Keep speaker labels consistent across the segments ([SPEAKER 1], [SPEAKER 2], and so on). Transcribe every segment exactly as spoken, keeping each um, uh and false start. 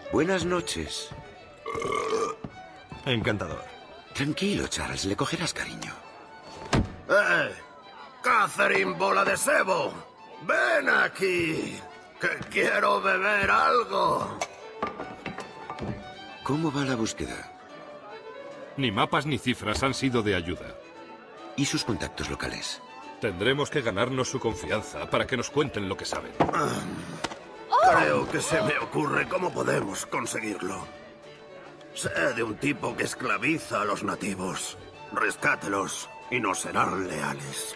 [SPEAKER 1] Buenas noches.
[SPEAKER 2] Encantador.
[SPEAKER 1] Tranquilo, Charles, le cogerás cariño.
[SPEAKER 3] ¡Eh! ¡Catherine Bola de Sebo! ¡Ven aquí! ¡Que quiero beber algo!
[SPEAKER 1] ¿Cómo va la búsqueda?
[SPEAKER 4] Ni mapas ni cifras han sido de ayuda.
[SPEAKER 1] ¿Y sus contactos locales?
[SPEAKER 4] Tendremos que ganarnos su confianza para que nos cuenten lo que saben.
[SPEAKER 3] Creo que se me ocurre cómo podemos conseguirlo. Sé de un tipo que esclaviza a los nativos. Rescátelos y nos serán leales.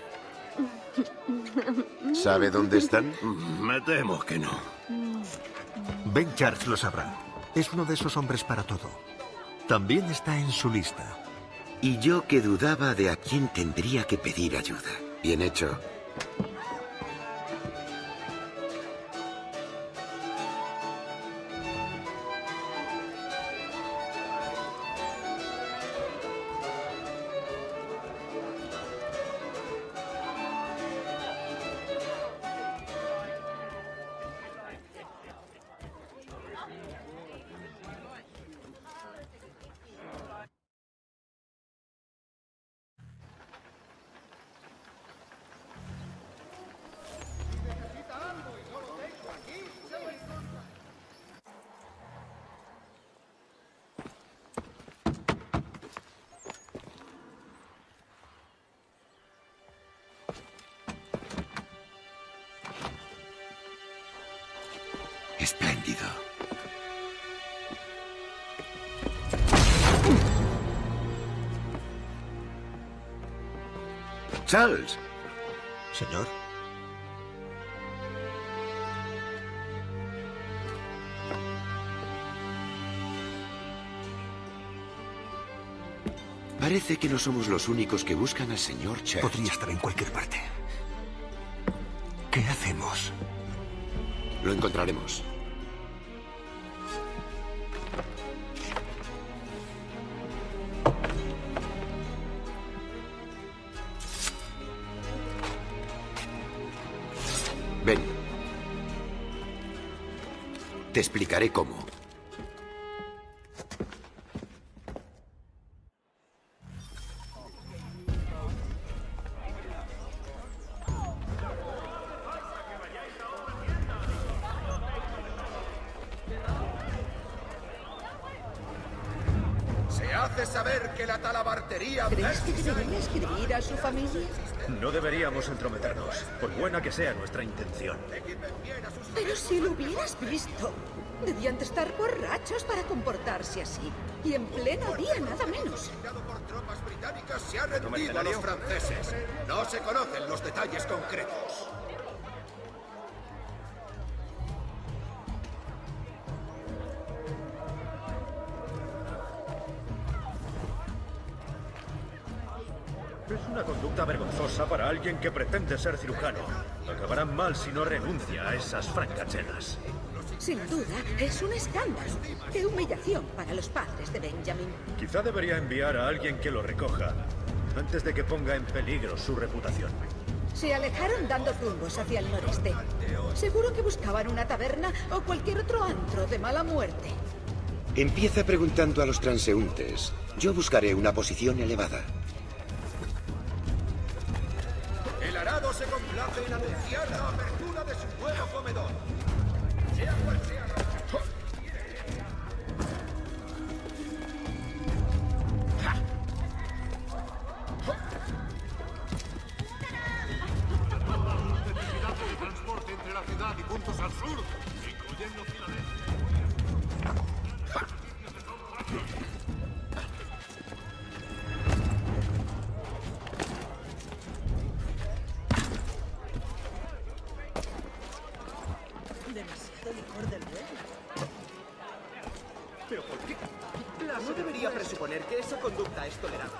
[SPEAKER 1] ¿Sabe dónde están?
[SPEAKER 3] Me temo que no.
[SPEAKER 2] Ben Charles lo sabrá. Es uno de esos hombres para todo. También está en su lista.
[SPEAKER 1] Y yo que dudaba de a quién tendría que pedir ayuda. Bien hecho. Espléndido. Charles.
[SPEAKER 2] Señor.
[SPEAKER 1] Parece que no somos los únicos que buscan al señor Church.
[SPEAKER 2] Podría estar en cualquier parte. ¿Qué hacemos?
[SPEAKER 1] Lo encontraremos. Ven. Te explicaré cómo.
[SPEAKER 3] Saber que la talabartería...
[SPEAKER 5] ¿Crees que debería escribir a su familia?
[SPEAKER 6] No deberíamos entrometernos, por buena que sea nuestra intención.
[SPEAKER 5] Pero si lo hubieras visto, debían de estar borrachos para comportarse así. Y en pleno día, nada menos.
[SPEAKER 3] ...por tropas británicas se ha rendido a los franceses. No se conocen los detalles concretos.
[SPEAKER 6] Es una conducta vergonzosa para alguien que pretende ser cirujano. Acabarán mal si no renuncia a esas francachelas.
[SPEAKER 5] Sin duda, es un escándalo. ¡Qué humillación para los padres de Benjamin!
[SPEAKER 6] Quizá debería enviar a alguien que lo recoja, antes de que ponga en peligro su reputación.
[SPEAKER 5] Se alejaron dando rumbos hacia el noreste. Seguro que buscaban una taberna o cualquier otro antro de mala muerte.
[SPEAKER 1] Empieza preguntando a los transeúntes. Yo buscaré una posición elevada.
[SPEAKER 3] El arado se complace en anunciar la apertura de su nuevo comedor. Sea cual sea la...
[SPEAKER 7] de transporte entre la ciudad y puntos al sur, incluyendo Filadelfia.
[SPEAKER 5] Demasiado licor del bueno.
[SPEAKER 8] ¿Pero por qué? No debería presuponer que esa conducta es tolerable.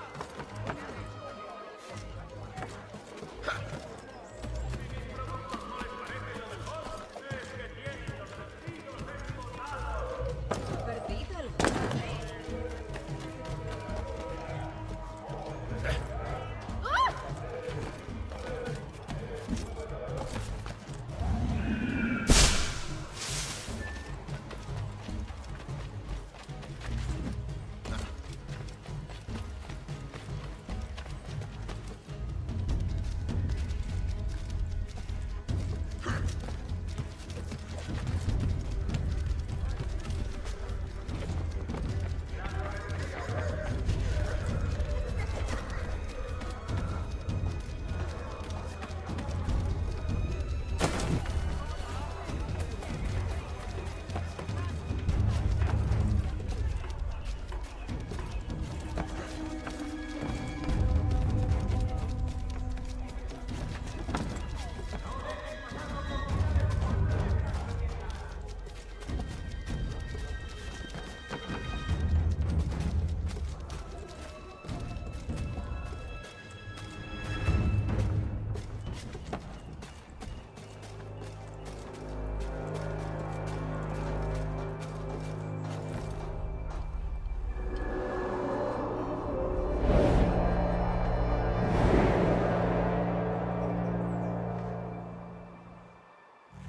[SPEAKER 5] Perdido algo.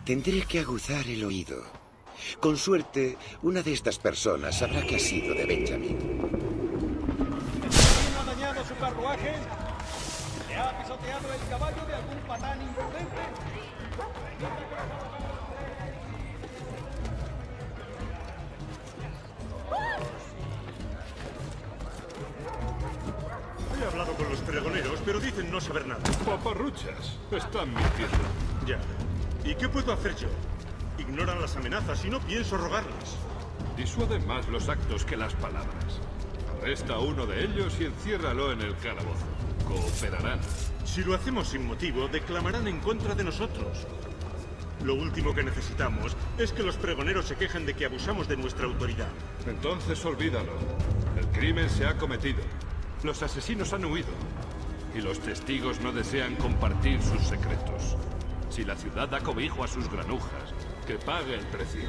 [SPEAKER 1] Tendré que aguzar el oído. Con suerte, una de estas personas sabrá que ha sido de Benjamin.
[SPEAKER 9] ¿Quién ha dañado su carruaje? ¿Le ha pisoteado el caballo de algún patán imprudente?
[SPEAKER 6] He hablado con los pregoneros, pero dicen no saber nada.
[SPEAKER 4] Paparruchas. Están mintiendo.
[SPEAKER 6] Ya. ¿Y qué puedo hacer yo? Ignoran las amenazas y no pienso rogarlas.
[SPEAKER 4] Disuaden más los actos que las palabras. Arresta a uno de ellos y enciérralo en el calabozo. Cooperarán.
[SPEAKER 6] Si lo hacemos sin motivo, declamarán en contra de nosotros. Lo último que necesitamos es que los pregoneros se quejen de que abusamos de nuestra autoridad.
[SPEAKER 4] Entonces olvídalo. El crimen se ha cometido. Los asesinos han huido. Y los testigos no desean compartir sus secretos. Si la ciudad da cobijo a sus granujas, que pague el precio.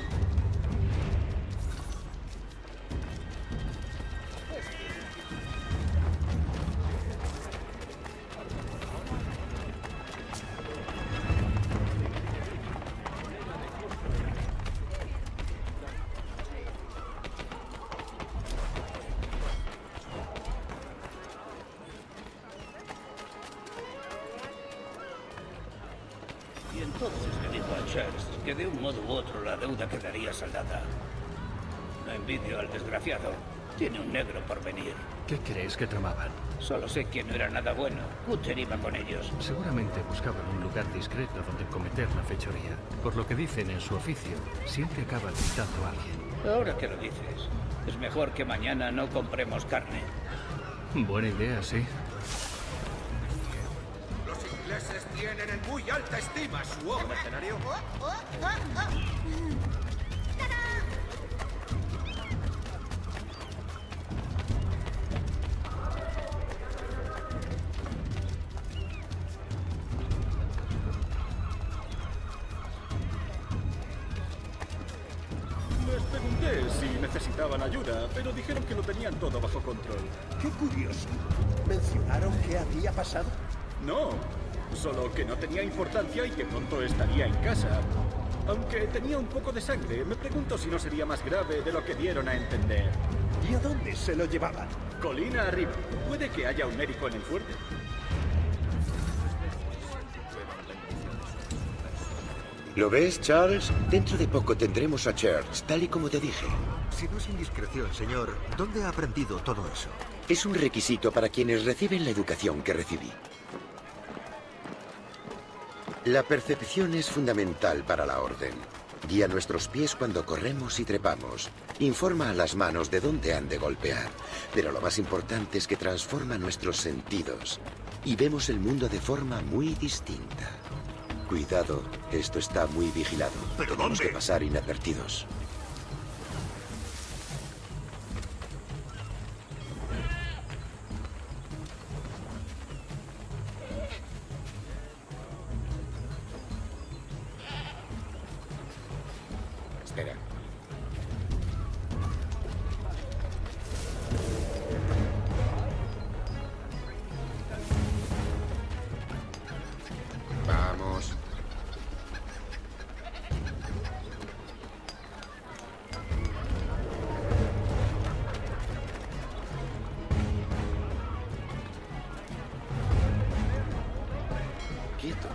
[SPEAKER 10] Y entonces le dijo a Charles que de un modo u otro la deuda quedaría saldada. No envidio al desgraciado. Tiene un negro por venir.
[SPEAKER 11] ¿Qué crees que tramaban?
[SPEAKER 10] Solo sé que no era nada bueno. Cutter iba con ellos.
[SPEAKER 11] Seguramente buscaban un lugar discreto donde cometer la fechoría. Por lo que dicen en su oficio, siempre acaban citando a alguien.
[SPEAKER 10] Ahora que lo dices, es mejor que mañana no compremos carne.
[SPEAKER 11] Buena idea, sí.
[SPEAKER 7] Los ingleses tienen en muy alta estima su obra.
[SPEAKER 8] ¿Mercenario?
[SPEAKER 9] Les pregunté si necesitaban ayuda, pero dijeron que lo tenían todo bajo control.
[SPEAKER 8] Qué curioso. ¿Mencionaron qué había pasado?
[SPEAKER 9] No, solo que no tenía importancia y que pronto estaría en casa. Aunque tenía un poco de sangre, me pregunto si no sería más grave de lo que dieron a entender.
[SPEAKER 8] ¿Y a dónde se lo llevaban?
[SPEAKER 9] Colina arriba. Puede que haya un médico en el fuerte.
[SPEAKER 1] ¿Lo ves, Charles? Dentro de poco tendremos a Church, tal y como te dije.
[SPEAKER 2] Si no es indiscreción, señor, ¿dónde ha aprendido todo eso?
[SPEAKER 1] Es un requisito para quienes reciben la educación que recibí. La percepción es fundamental para la orden. Guía nuestros pies cuando corremos y trepamos. Informa a las manos de dónde han de golpear. Pero lo más importante es que transforma nuestros sentidos. Y vemos el mundo de forma muy distinta. Cuidado, esto está muy vigilado.
[SPEAKER 3] ¿Pero
[SPEAKER 1] Tenemos
[SPEAKER 3] dónde?
[SPEAKER 1] que pasar inadvertidos. Espera. Vamos. Quieto.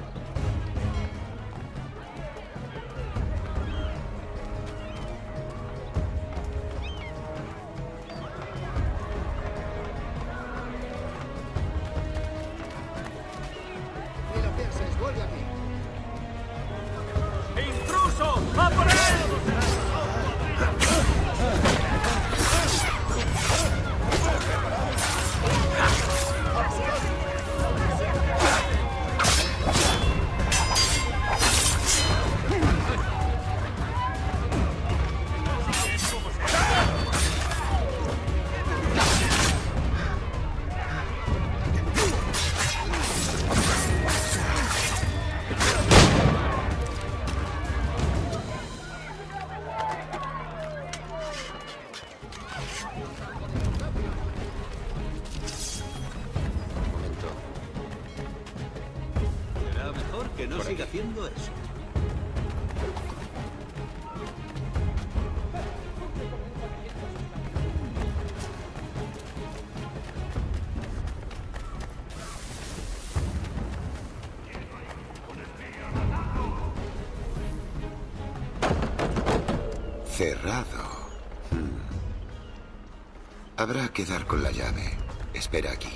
[SPEAKER 7] Ni lo pienses, vuelve aquí.
[SPEAKER 9] ¡Intruso! ¡A por él!
[SPEAKER 1] Un momento.
[SPEAKER 10] Será mejor que no siga haciendo eso.
[SPEAKER 1] Cerrado. Hmm. Habrá que dar con la llave. Espera aquí.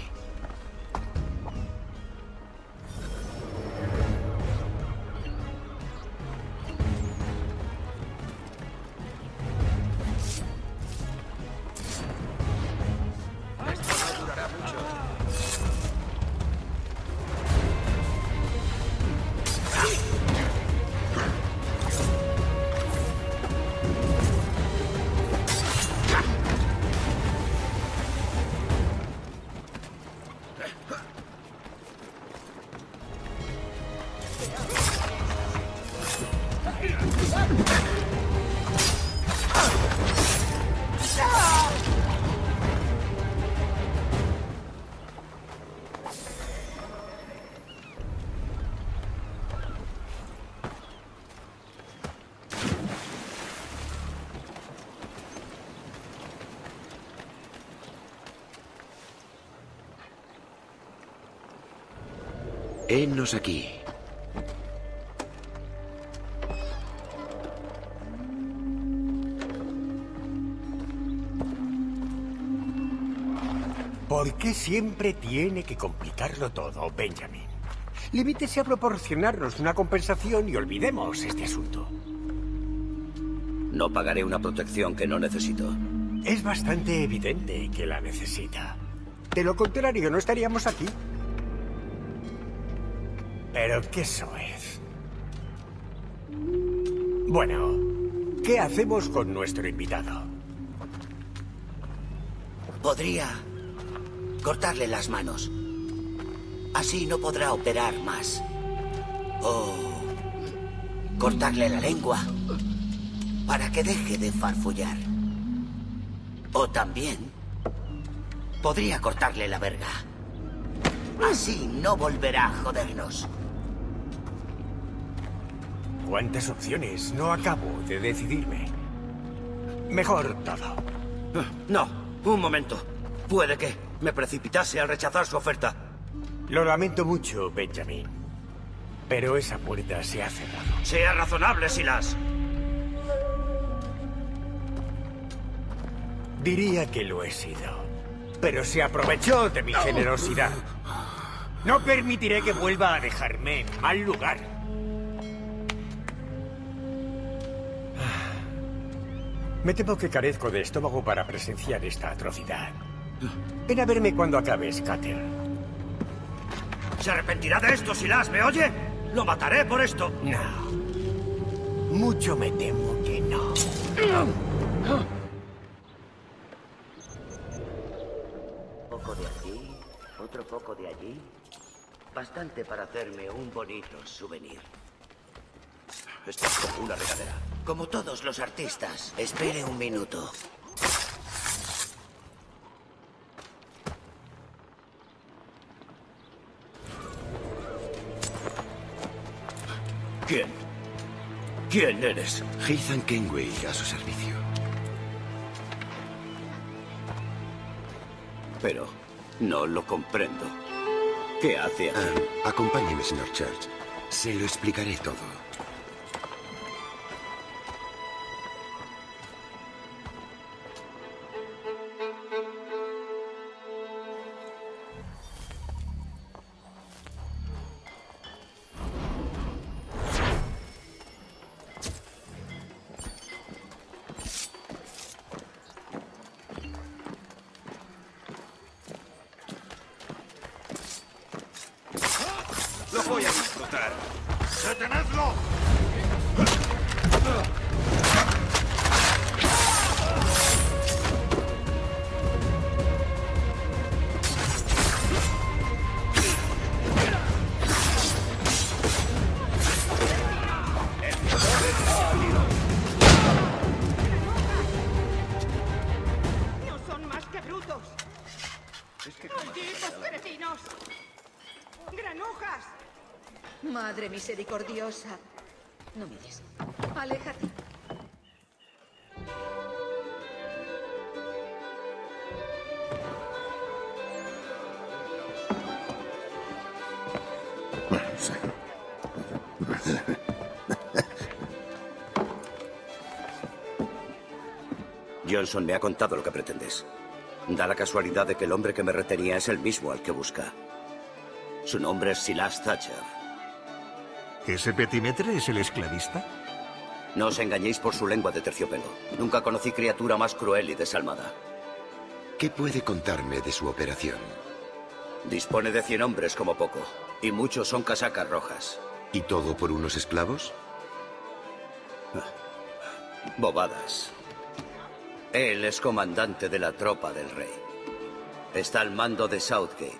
[SPEAKER 1] Henos aquí.
[SPEAKER 12] ¿Por qué siempre tiene que complicarlo todo, Benjamin? Limítese a proporcionarnos una compensación y olvidemos este asunto.
[SPEAKER 10] No pagaré una protección que no necesito.
[SPEAKER 12] Es bastante evidente que la necesita. De lo contrario, no estaríamos aquí. Pero qué soez. Bueno, ¿qué hacemos con nuestro invitado?
[SPEAKER 13] Podría cortarle las manos. Así no podrá operar más. O cortarle la lengua para que deje de farfullar. O también podría cortarle la verga. Así no volverá a jodernos.
[SPEAKER 12] ¿Cuántas opciones? No acabo de decidirme. Mejor todo.
[SPEAKER 13] No, un momento. Puede que me precipitase al rechazar su oferta.
[SPEAKER 12] Lo lamento mucho, Benjamin. Pero esa puerta se ha cerrado.
[SPEAKER 13] Sea razonable, Silas.
[SPEAKER 12] Diría que lo he sido. Pero se aprovechó de mi generosidad. No permitiré que vuelva a dejarme en mal lugar. Me temo que carezco de estómago para presenciar esta atrocidad. Ven a verme cuando acabes, Cutter.
[SPEAKER 13] ¿Se arrepentirá de esto, Silas? ¿Me oye? ¡Lo mataré por esto!
[SPEAKER 12] No. Mucho me temo que no.
[SPEAKER 13] Poco de aquí, otro poco de allí. Bastante para hacerme un bonito souvenir. Esto es como una regadera. Como todos los artistas. Espere un minuto. ¿Quién? ¿Quién eres?
[SPEAKER 1] Ethan Kenway, a su servicio.
[SPEAKER 10] Pero no lo comprendo. ¿Qué hace aquí?
[SPEAKER 1] Ah, acompáñeme, señor Church. Se lo explicaré todo.
[SPEAKER 7] ¡Lo voy a disfrutar! ¡Detenedlo!
[SPEAKER 5] ¡No son más que brutos! ¡Malditos cretinos! ¡Granujas! Madre misericordiosa. No mires. Aléjate.
[SPEAKER 13] Johnson me ha contado lo que pretendes. Da la casualidad de que el hombre que me retenía es el mismo al que busca. Su nombre es Silas Thatcher.
[SPEAKER 2] ¿Ese petimetre es el esclavista?
[SPEAKER 13] No os engañéis por su lengua de terciopelo. Nunca conocí criatura más cruel y desalmada.
[SPEAKER 1] ¿Qué puede contarme de su operación?
[SPEAKER 13] Dispone de cien hombres como poco, y muchos son casacas rojas.
[SPEAKER 1] ¿Y todo por unos esclavos?
[SPEAKER 13] Bobadas. Él es comandante de la tropa del rey. Está al mando de Southgate.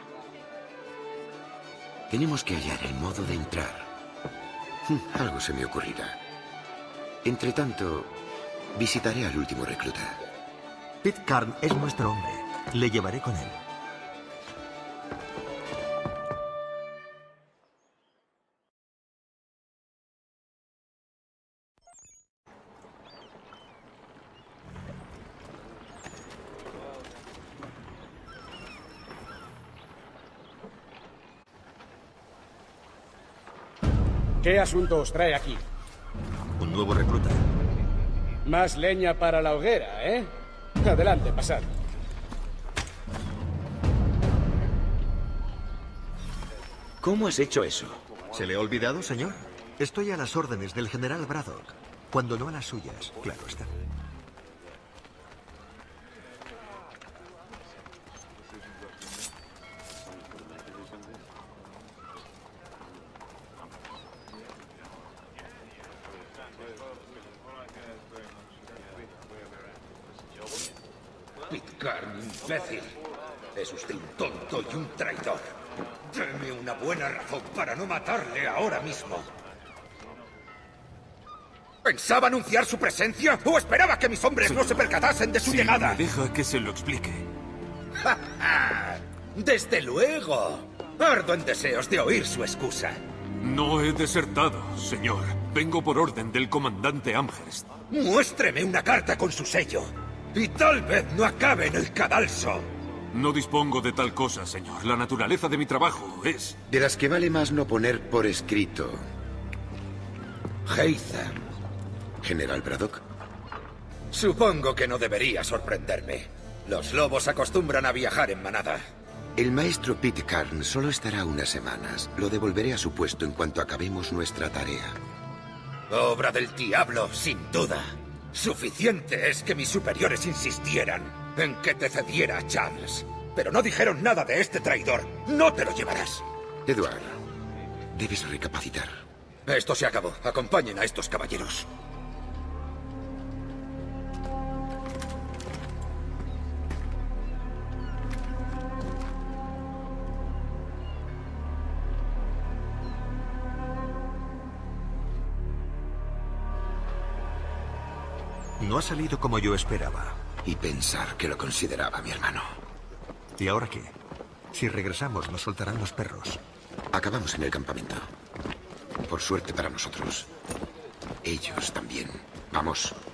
[SPEAKER 1] Tenemos que hallar el modo de entrar. Algo se me ocurrirá. Entre tanto, visitaré al último recluta.
[SPEAKER 2] Pitcairn es nuestro hombre. Le llevaré con él.
[SPEAKER 14] ¿Qué asunto os trae aquí?
[SPEAKER 2] Un nuevo recluta.
[SPEAKER 14] Más leña para la hoguera, ¿eh? Adelante, pasad.
[SPEAKER 1] ¿Cómo has hecho eso?
[SPEAKER 2] ¿Se le ha olvidado, señor? Estoy a las órdenes del general Braddock, cuando no a las suyas, claro está.
[SPEAKER 15] Pitcairn, imbécil. Es usted un tonto y un traidor. Deme una buena razón para no matarle ahora mismo. ¿Pensaba anunciar su presencia o esperaba que mis hombres no se percatasen de su
[SPEAKER 16] sí,
[SPEAKER 15] llegada?
[SPEAKER 16] Me deja que se lo explique.
[SPEAKER 15] ¡Ja, ja! ¡Desde luego! Ardo en deseos de oír su excusa.
[SPEAKER 16] No he desertado, señor. Vengo por orden del comandante Amherst.
[SPEAKER 15] Muéstreme una carta con su sello. Y tal vez no acabe en el cadalso.
[SPEAKER 16] No dispongo de tal cosa, señor. La naturaleza de mi trabajo es...
[SPEAKER 1] De las que vale más no poner por escrito. Haytham. General Braddock.
[SPEAKER 15] Supongo que no debería sorprenderme. Los lobos acostumbran a viajar en manada.
[SPEAKER 1] El maestro Pitcairn solo estará unas semanas. Lo devolveré a su puesto en cuanto acabemos nuestra tarea.
[SPEAKER 15] Obra del diablo, sin duda. Suficiente es que mis superiores insistieran en que te cediera a Charles. Pero no dijeron nada de este traidor. No te lo llevarás.
[SPEAKER 1] Edward, debes recapacitar.
[SPEAKER 15] Esto se acabó. Acompañen a estos caballeros.
[SPEAKER 2] No ha salido como yo esperaba.
[SPEAKER 1] Y pensar que lo consideraba mi hermano.
[SPEAKER 2] ¿Y ahora qué? Si regresamos, nos soltarán los perros.
[SPEAKER 1] Acabamos en el campamento. Por suerte para nosotros. Ellos también. Vamos.